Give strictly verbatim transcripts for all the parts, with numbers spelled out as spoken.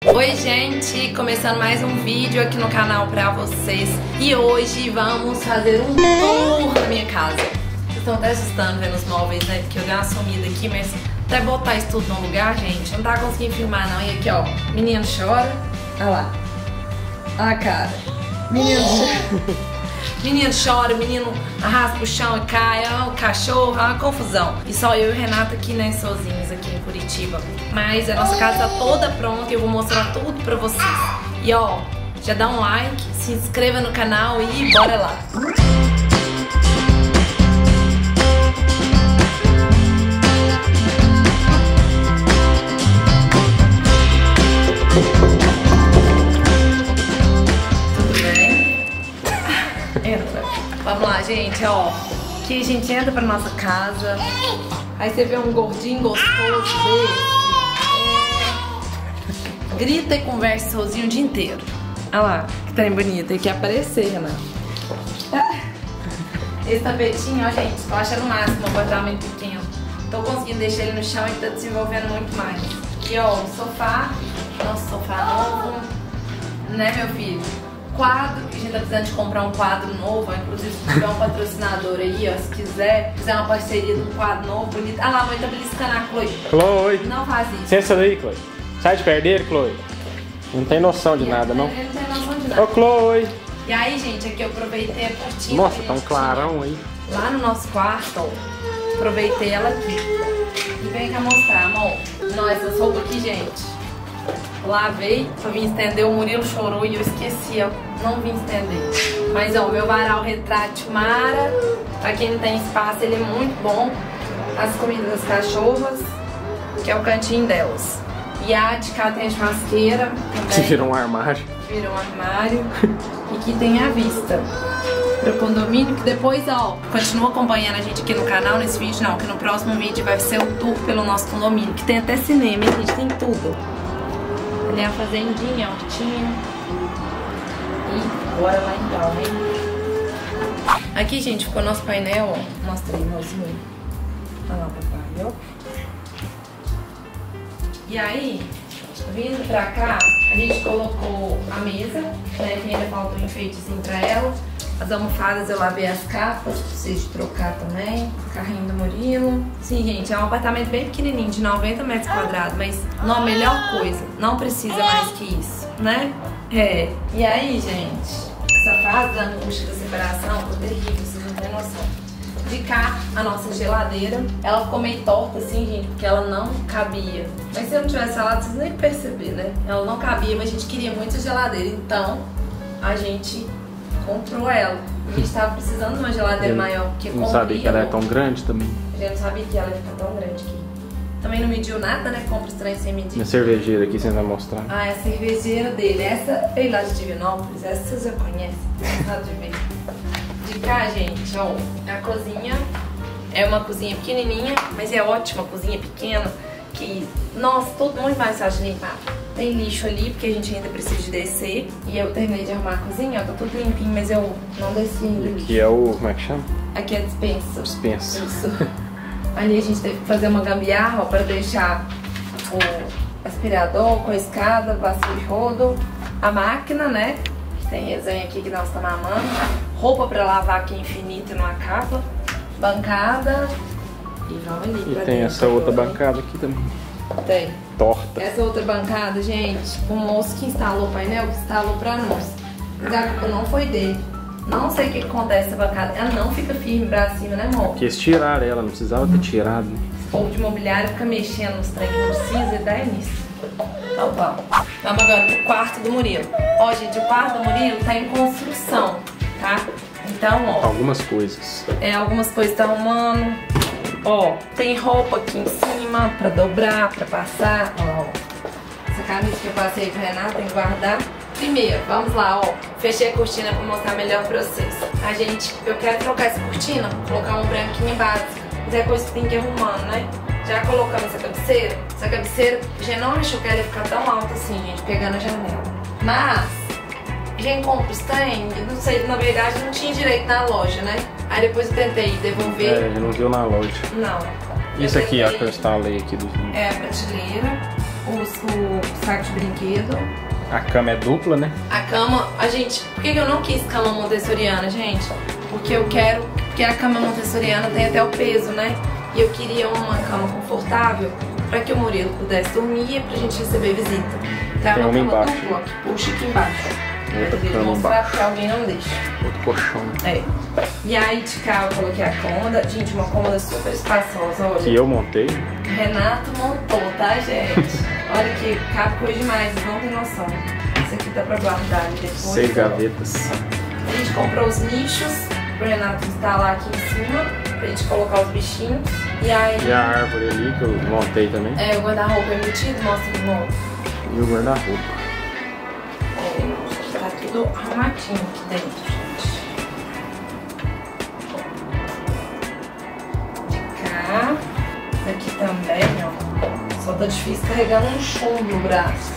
Oi gente, começando mais um vídeo aqui no canal pra vocês. E hoje vamos fazer um tour na minha casa. Vocês estão até assustando vendo os móveis, né? Porque eu dei uma sumida aqui, mas até botar isso tudo no lugar, gente, eu não tava conseguindo filmar não. E aqui ó, menino chora. Olha lá. Olha a cara. Menino chora. Menino chora, menino arrasta pro chão e cai, ó, o cachorro, ó, uma confusão. E só eu e o Renato aqui, né, sozinhos aqui em Curitiba. Mas a nossa casa tá toda pronta e eu vou mostrar tudo pra vocês. E ó, já dá um like, se inscreva no canal e bora lá. Entra. Vamos lá, gente, ó. Aqui a gente entra pra nossa casa. Aí você vê um gordinho gostoso desse. É... Grita e conversa sozinho o dia inteiro. Olha lá, que trem bonito. Tem que aparecer, Renato. Esse tapetinho, ó, gente, tô achando o máximo, um apartamento pequeno. Tô conseguindo deixar ele no chão e tá desenvolvendo muito mais. Aqui, ó, o sofá. Nosso sofá novo. Né, meu filho? Quadro, que a gente tá precisando de comprar um quadro novo, inclusive se tiver um patrocinador aí, ó, se quiser, fizer uma parceria de um quadro novo, bonito. Ah lá, a mãe tá beliscando a Chloe. Chloe! Não faz isso. Licença daí, Chloe. Sai de perto dele, Chloe. Não tem noção de e nada, não? Ele não tem noção de nada. Ô, Chloe! E aí, gente, aqui eu aproveitei a cortina. Nossa, tá um clarão aí. Lá no nosso quarto, ó. Aproveitei ela aqui. E vem cá mostrar, amor. Não, essas roupas aqui, gente. Lavei, só vim estender, o Murilo chorou e eu esqueci, eu não vim estender. Mas ó, meu varal retrátil Mara, pra quem não tem espaço, ele é muito bom. As comidas das cachorras, que é o cantinho delas. E a de cá tem a churrasqueira também. Que virou um armário. Que virou um armário. E que tem a vista pro condomínio, que depois, ó, continua acompanhando a gente aqui no canal, nesse vídeo não, que no próximo vídeo vai ser o tour pelo nosso condomínio, que tem até cinema, a gente tem tudo. Ali é a fazendinha, a hortinha. E bora lá então, hein? Aqui, gente, ficou nosso painel, ó. Nosso treinozinho. Olha lá, papai, ó. E aí, vindo pra cá, a gente colocou a mesa, né? Que ainda falta um enfeitezinho pra ela. As almofadas eu lavei as capas, preciso de trocar também. Carrinho do Murilo. Sim, gente, é um apartamento bem pequenininho, de noventa metros quadrados, mas não, a melhor coisa, não precisa mais que isso, né? É. E aí, gente, essa fase da angústia da separação foi terrível, vocês não têm noção. De cá, a nossa geladeira, ela ficou meio torta assim, gente, porque ela não cabia. Mas se eu não tivesse falado, vocês nem perceber, né? Ela não cabia, mas a gente queria muito a geladeira, então a gente comprou ela. A gente tava precisando de uma geladeira eu maior, porque não sabia que ela é tão grande também. A gente não sabia que ela ia ficar tão grande aqui. Também não mediu nada, né? Compra os trens sem medir. Minha cervejeira aqui, você vai mostrar. Ah, é a cervejeira dele. Essa veio lá de Divinópolis, essa vocês já conhecem. Não de ver. De cá, gente, ó, a cozinha é uma cozinha pequenininha, mas é ótima, cozinha pequena, que, nossa, tudo muito mais fácil de limpar. Tem lixo ali, porque a gente ainda precisa de descer. E eu terminei de arrumar a cozinha, ó, tá tudo limpinho, mas eu não desci ainda. E aqui é o, como é que chama? Aqui é a dispensa. Dispensa. Isso. Ali a gente teve que fazer uma gambiarra, ó, pra deixar o aspirador com a escada, vasilha de rodo, a máquina, né? Tem resenha aqui que nós estamos amando. Roupa pra lavar aqui infinita numa capa. Bancada. E vamos ali. E tem essa outra bancada aqui também. Tem. Torta. Essa outra bancada, gente, o moço que instalou o painel, que instalou pra nós. Mas a culpa não foi dele. Não sei o que acontece essa bancada. Ela não fica firme pra cima, né, amor? Porque eles tiraram ela, não precisava ter tirado. Né? Esse povo de imobiliário fica mexendo nos trem que não precisa e dá nisso. Então vamos. Vamos agora pro quarto do Murilo. Ó, gente, o quarto do Murilo tá em construção, tá? Então, ó. Algumas coisas. É, algumas coisas tá arrumando. Ó, tem roupa aqui em cima pra dobrar, pra passar. Ó, essa camisa que eu passei pro Renato, tem que guardar. Primeiro, vamos lá, ó. Fechei a cortina pra mostrar melhor pra vocês. A gente, eu quero trocar essa cortina, colocar um branquinho básico. Mas é coisa que tem que ir arrumando, né? Já colocamos essa cabeceira. Essa cabeceira, a gente não achou que ela ia ficar tão alta assim, gente, pegando a janela. Mas, a gente compra os trem, não sei, na verdade não tinha direito na loja, né? Aí depois eu tentei devolver. É, não viu na loja. Não. Isso aqui, ó, que eu instalei aqui do vídeo. É a prateleira. os, o saco de brinquedo. A cama é dupla, né? A cama, a gente... Por que eu não quis cama montessoriana, gente? Porque eu quero... Porque a cama montessoriana tem até o peso, né? E eu queria uma cama confortável pra que o Murilo pudesse dormir e pra gente receber visita. Então é uma cama dupla que puxa aqui embaixo. Outra pra cama mostrar embaixo. que alguém não deixa. Outro colchão. É. E aí de cá eu coloquei a cômoda. Gente, uma cômoda super espaçosa, olha. Que eu montei. Renato montou, tá, gente? Olha que cabe coisa demais, vocês não tem noção. Isso aqui dá pra guardar ali depois. Seis gavetas. A gente comprou os nichos pro Renato instalar aqui em cima, pra gente colocar os bichinhos. E aí... E a árvore ali que eu montei também. É, o guarda-roupa embutido, mostra de novo. E o guarda-roupa. É, tá tudo arrumadinho aqui dentro, gente. De cá. Daqui também, ó. Só tá difícil carregando um chumbo no braço,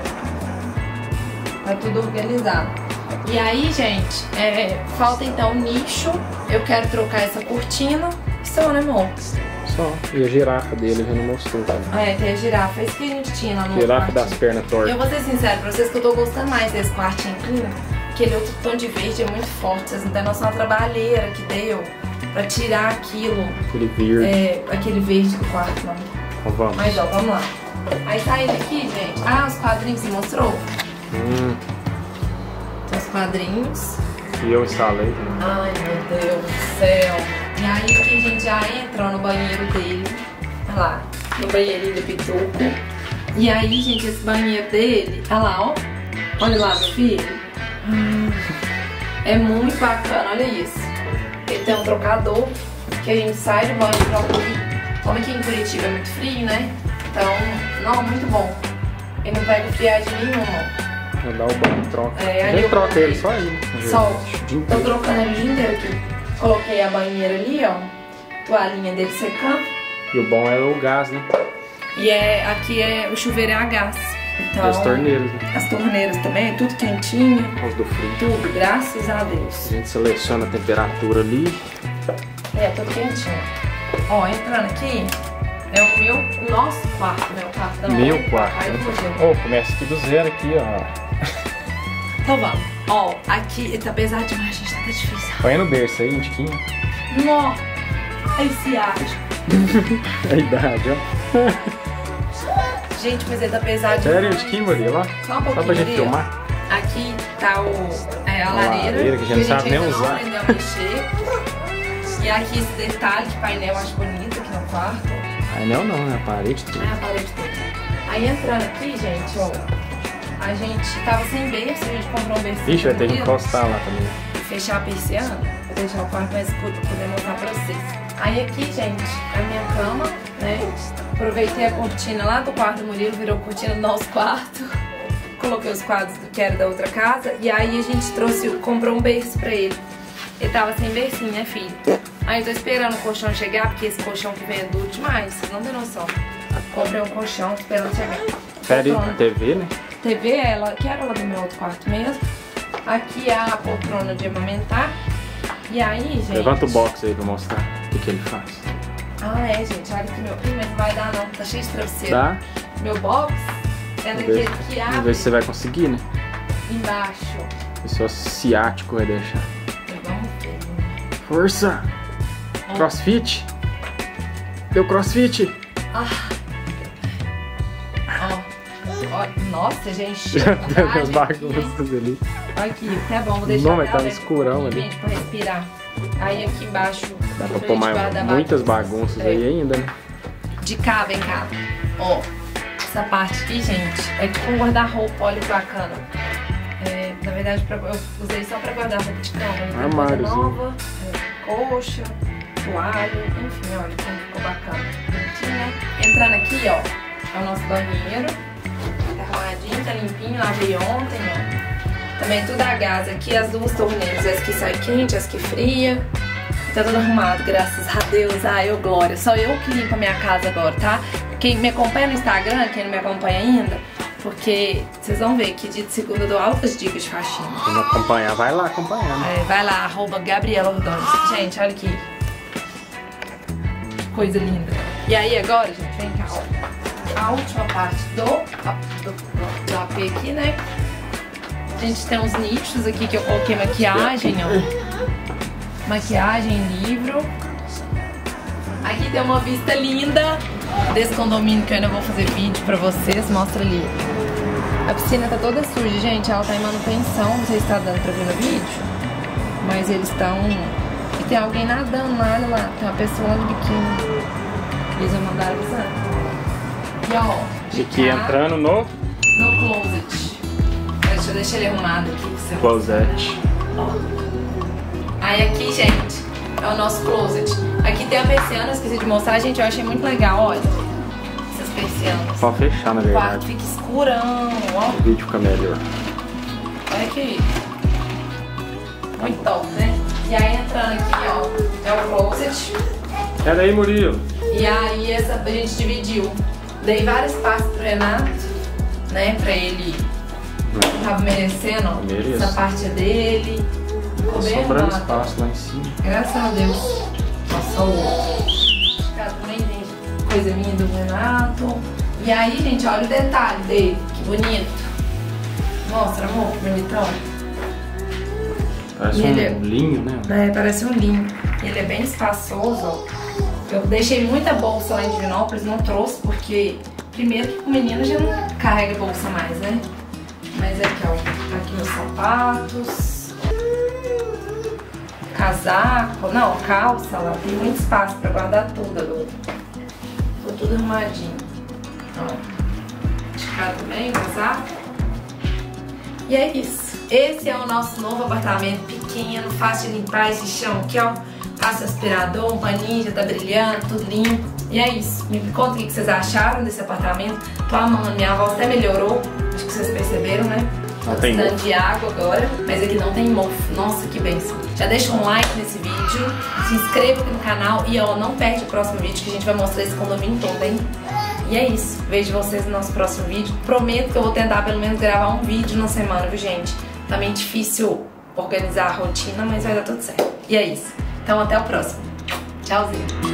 ó. Tá tudo organizado. E aí, gente, é, falta então o nicho. Eu quero trocar essa cortina. Só, né, amor? Só. E a girafa dele já não mostrou também. Ah, é, tem a girafa. É isso que a gente tinha lá no Girafa quartinho. das pernas tortas. Eu vou ser sincera pra vocês que eu tô gostando mais desse quartinho aqui. Aquele outro tom de verde é muito forte. Vocês não têm noção da trabalheira que deu pra tirar aquilo. Aquele verde. É, aquele verde do quarto, não. Então vamos. Mas ó, vamos lá. Aí saindo aqui, gente. Ah, os quadrinhos que você mostrou? Hum. Tem os quadrinhos. Que eu instalei também. Ai, meu Deus do céu. E aí aqui a gente já entra no banheiro dele. Olha lá, no banheirinho do Pituco. E aí, gente, esse banheiro dele, olha lá, ó. Olha lá, meu filho. Hum, é muito bacana, olha isso. Ele tem um trocador que a gente sai do banho pra ouvir. Como aqui em Curitiba é muito frio, né? Então, não, muito bom. Ele não pega friagem nenhuma. Vou dar o banho, troca. É, a ali gente eu troca coloquei. ele só aí. Só. O dia Tô inteiro. trocando ele o dia inteiro aqui. Coloquei a banheira ali, ó. Toalhinha dele secando. E o bom é o gás, né? E é, aqui é o chuveiro é a gás. Então, E as torneiras, né? as torneiras também, tudo quentinho. Os do frio. Tudo, graças a Deus. A gente seleciona a temperatura ali. É, tudo quentinho. Ó, entrando aqui, é o meu, o nosso quarto, né? O quarto da Meu mãe. quarto. Aí, fugiu. Oh, começa aqui do zero aqui, ó. Então vamos. Ó, aqui, tá pesado demais, gente, tá difícil. Põe no berço aí, um tiquinho. Nó, esse ar. A idade, ó. Gente, mas ele tá pesado Sério, um demais. tiquinho, Maria, lá. Só um pouquinho. Só pra gente ali, filmar. ó. Aqui tá o, é, a A lareira, lareira, que a gente não sabe nem ainda usar. não aprendeu a mexer. E aqui esse detalhe de painel, eu acho bonito aqui no quarto. Aí não, não, né? A parede tudo. Ah, a parede toda. Aí entrando aqui, gente, ó. A gente tava sem berço, a gente comprou um berço. Ixi, vai ter que encostar lá também. Fechar a persiana, vou deixar o quarto mais escuro pra poder mostrar pra vocês. Aí aqui, gente, a minha cama, né? Aproveitei a cortina lá do quarto do Murilo, virou cortina do nosso quarto. Coloquei os quadros do que era da outra casa. E aí a gente trouxe, comprou um berço pra ele. Ele tava sem bercinho, né, filho? Aí eu tô esperando o colchão chegar, porque esse colchão que vem é duro demais, vocês não tem noção. Comprei um colchão, tô esperando chegar. Pera aí, Poltrona. T V, né? T V, ela, que era lá do meu outro quarto mesmo. Aqui é a poltrona de amamentar. E aí, gente... Levanta o box aí pra mostrar o que, que ele faz. Ah, é, gente, olha que meu... Ih, mas não vai dar não, tá cheio de travesseiro. Tá? Meu box é Vamos daquele ver, que vamos abre ver se você vai conseguir, né? embaixo. Esse é o ciático vai deixar. Vamos ver. Força! Crossfit! Deu crossfit! Ah. Ó. Ó, nossa, gente. Já deu Ai, umas gente, bagunças ali. Aqui, tá bom, vou deixar Não, mas ela tá aberta escurão um ali. pouquinho, gente, pra respirar. Aí aqui embaixo... Dá pra gente pôr mais guardar muitas bagunças É. aí ainda, né? De cá, vem cá. Ó, essa parte aqui, gente, é tipo um guarda-roupa, olha que bacana. É, na verdade, pra, eu usei só pra guardar roupa de cama. Né? Tem coisa Armáriozinho. nova, é, coxa, toalha, enfim, olha como ficou bacana. Bonitinho, né? Entrando aqui, ó, é o nosso banheiro. Tá arrumadinho, tá limpinho, lavei ontem, ó. Também tudo a gás aqui, as duas torneiras, as que sai quente, as que fria. Tá tudo arrumado, graças a Deus. Ai, eu glória. Só eu que limpo a minha casa agora, tá? Quem me acompanha no Instagram, quem não me acompanha ainda, porque vocês vão ver que dia de segunda eu dou altas dicas de faxina. Quem não acompanhar, vai lá acompanhar, né? É, vai lá, arroba Gabriela Ordões. Gente, olha aqui. Coisa linda. E aí agora, gente, vem cá, ó. a última parte do, do, do, do A P aqui, né? A gente tem uns nichos aqui que eu coloquei maquiagem, ó. Maquiagem, livro. Aqui tem uma vista linda desse condomínio que eu ainda vou fazer vídeo pra vocês. Mostra ali. A piscina tá toda suja, gente. Ela tá em manutenção. Não sei se tá dando pra ver no vídeo. Mas eles estão... E tem alguém nadando lá, olha lá. Tem uma pessoa lá de biquíni. Eles já mandaram avisar. E ó, de aqui cá, entrando no... No closet. Deixa eu deixar ele arrumado aqui. Você closet. Ó. Aí aqui, gente, é o nosso closet. Aqui tem a persiana, esqueci de mostrar, gente. Eu achei muito legal, olha. Essas persianas. Pode fechar, na verdade. O quarto fica escurão, ó. O vídeo fica melhor. Olha aqui. Muito top, né? E aí entrando aqui, ó, é o closet. Pera aí, Murilo. E aí essa a gente dividiu. Dei vários passos pro Renato, né? Pra ele. Não tava merecendo, ó. Merece. Essa parte é dele. Ficou bem sobrando arrumado. espaço lá em cima. Graças a Deus. Nossa, o outro. Também tem coisa minha do Renato. E aí, gente, olha o detalhe dele. Que bonito. Mostra, amor, que bonitão. Parece e um ele é... linho, né? É, parece um linho. Ele é bem espaçoso, ó. Eu deixei muita bolsa lá em Divinópolis, não trouxe, porque primeiro que o menino já não carrega bolsa mais, né? Mas aqui, ó, aqui meus sapatos, casaco, não, calça lá, tem muito espaço pra guardar tudo agora. Ficou tudo arrumadinho. Ó, de cá também, casaco. E é isso. Esse é o nosso novo apartamento pequeno, fácil de limpar esse chão aqui, ó. Passa aspirador, um paninho, já tá brilhando, tudo limpo. E é isso. Me conta o que vocês acharam desse apartamento. Tô amando, minha voz até melhorou. Acho que vocês perceberam, né? Tô precisando de água agora, mas aqui não tem mofo. Nossa, que bênção. Já deixa um like nesse vídeo, se inscreva aqui no canal e ó, não perde o próximo vídeo que a gente vai mostrar esse condomínio todo, hein? E é isso. Vejo vocês no nosso próximo vídeo. Prometo que eu vou tentar pelo menos gravar um vídeo na semana, viu, gente? Tá meio difícil organizar a rotina, mas vai dar tudo certo. E é isso. Então até o próximo. Tchauzinho.